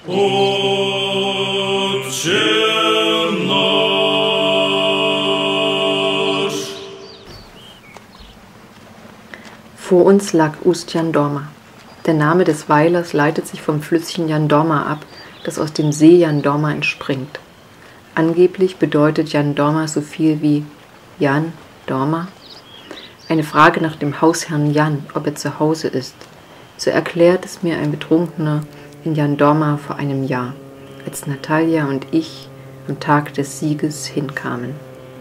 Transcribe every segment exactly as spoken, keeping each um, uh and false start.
Vor uns lag Ust-Jandorma. Der Name des Weilers leitet sich vom Flüsschen Jandorma ab, das aus dem See Jandorma entspringt. Angeblich bedeutet Jandorma so viel wie Jan, Dorma. Eine Frage nach dem Hausherrn Jan, ob er zu Hause ist. So erklärt es mir ein Betrunkener in Jandorma vor einem Jahr, als Natalia und ich am Tag des Sieges hinkamen.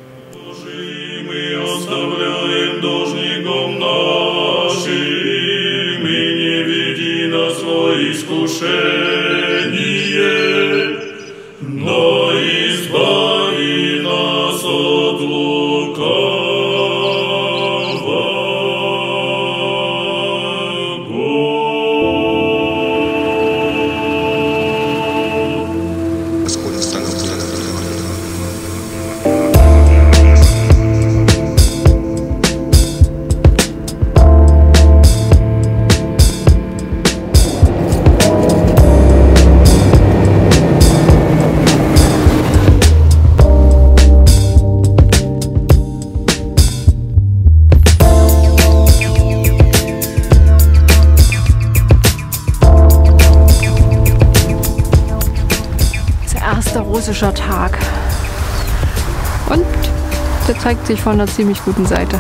Russischer Tag. Und der zeigt sich von einer ziemlich guten Seite.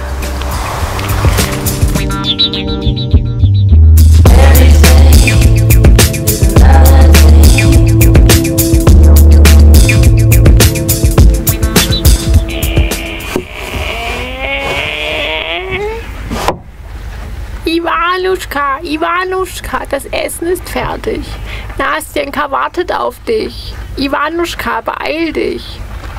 Iwanuschka, Iwanuschka, das Essen ist fertig. Nastjenka wartet auf dich. Iwanuschka, beeil dich.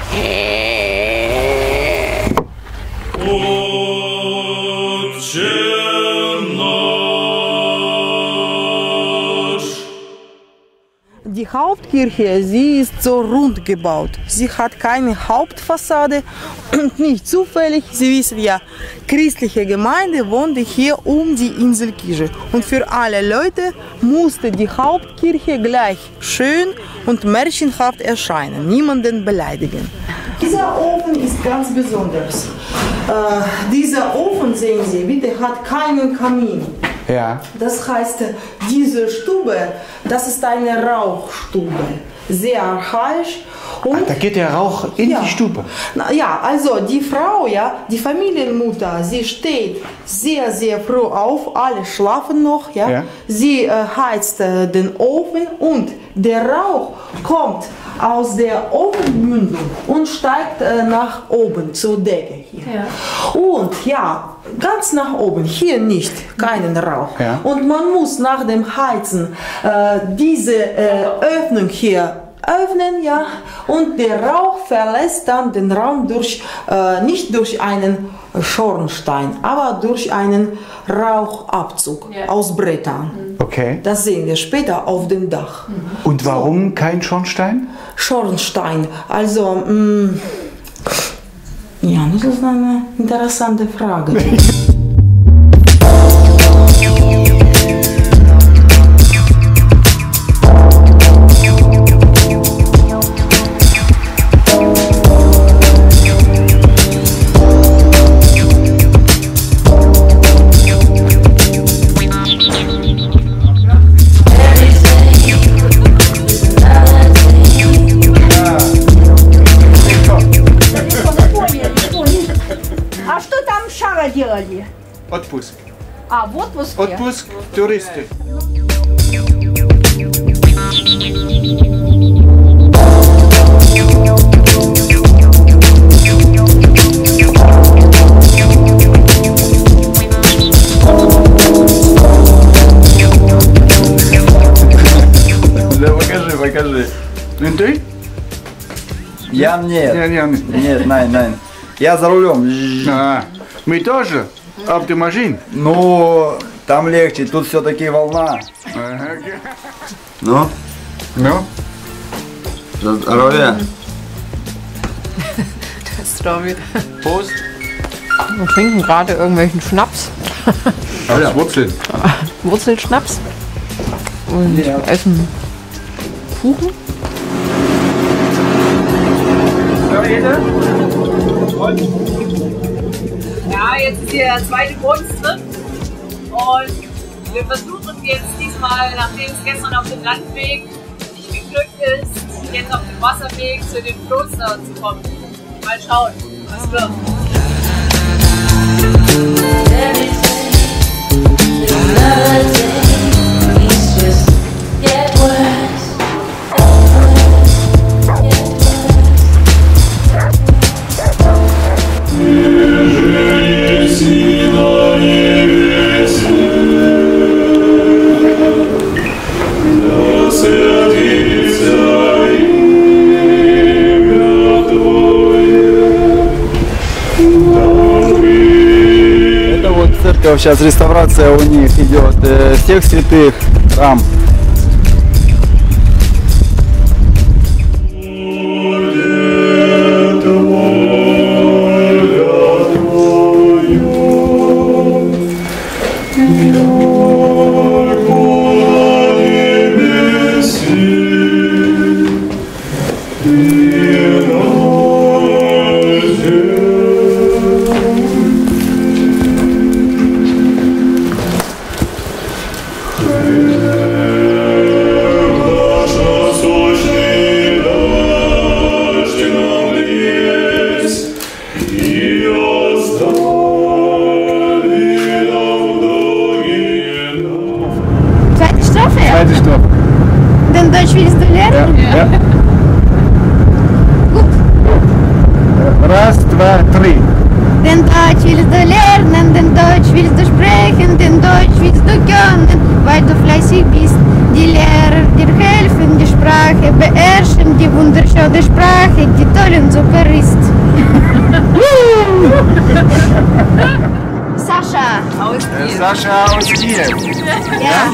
Die Hauptkirche, sie ist so rund gebaut. Sie hat keine Hauptfassade und nicht zufällig, Sie wissen ja, christliche Gemeinde wohnte hier um die Inselkirche. Und für alle Leute musste die Hauptkirche gleich schön und märchenhaft erscheinen, niemanden beleidigen. Dieser Ofen ist ganz besonders. Äh, dieser Ofen, sehen Sie, bitte, hat keinen Kamin. Ja. Das heißt, diese Stube, das ist eine Rauchstube, sehr archaisch. Und Ach, da geht der Rauch in ja, die Stube? Na, ja, also die Frau, ja, die Familienmutter, sie steht sehr, sehr früh auf, alle schlafen noch, ja. Ja. Sie äh, heizt äh, den Ofen und der Rauch kommt aus der Ofenmündung und steigt äh, nach oben zur Decke hier. Ja. Und ja, ganz nach oben, hier nicht, keinen Rauch. Ja. Und man muss nach dem Heizen äh, diese äh, Öffnung hier öffnen, ja, und der Rauch verlässt dann den Raum durch, äh, nicht durch einen Schornstein, aber durch einen Rauchabzug ja. aus Brettern. Okay. Das sehen wir später auf dem Dach. Und warum so. kein Schornstein? Schornstein, also, mh, ja, das ist eine interessante Frage. Отпуск. А, в отпуске? Отпуск туристы. Да покажи, покажи. Ну ты? Я нет. Я, я. Нет, nein, nein. Я за рулем. А, мы тоже? Auf der Maschine? Ну, там легче, тут все-таки волна. Ну? Ну? Здоровья. Story. Prost. Wir trinken gerade irgendwelchen Schnaps. Alles Wurzeln. Wurzelschnaps. Und Ja. essen Kuchen. Ja, jetzt ist hier der zweite Bodenstrip und wir versuchen jetzt diesmal, nachdem es gestern auf dem Landweg nicht geglückt ist, jetzt auf dem Wasserweg zu dem Kloster zu kommen. Mal schauen, was wird. Сейчас реставрация у них идет э, всех святых, храм. Zweite Stoff. Den Deutsch willst du lernen? Ja. Ja. Gut. Раз, два, три. Den Deutsch willst du lernen, den Deutsch willst du sprechen, den Deutsch willst du können, weil du fleißig bist. Die Lehrer dir helfen, die Sprache beherrschen, die wunderschöne Sprache, die toll und super ist. Sascha. Aus Äh, Sascha aus Kiew. Ja.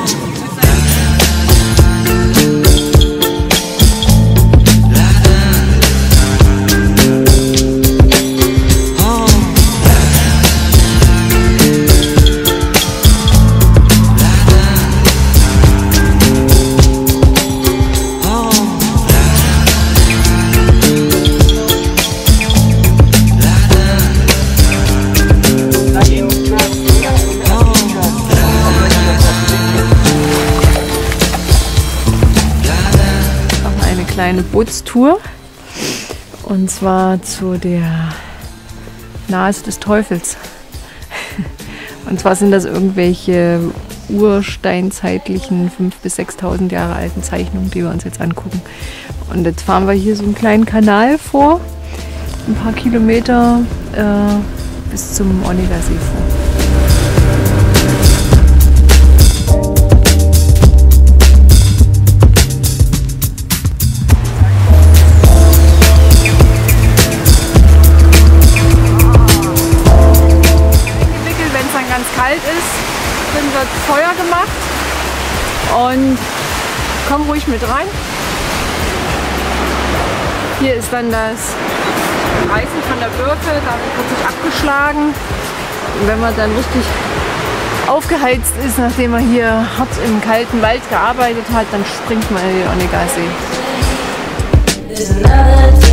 Eine Bootstour und zwar zu der Nase des Teufels. Und zwar sind das irgendwelche ursteinzeitlichen fünftausend bis sechstausend Jahre alten Zeichnungen, die wir uns jetzt angucken. Und jetzt fahren wir hier so einen kleinen Kanal vor, ein paar Kilometer äh, bis zum Onnegasee vor. Kalt ist, dann wird Feuer gemacht und komm ruhig mit rein. Hier ist dann das Reißen von der Birke, da wird sich abgeschlagen. Und wenn man dann richtig aufgeheizt ist, nachdem man hier hart im kalten Wald gearbeitet hat, dann springt man in den Onnegasee.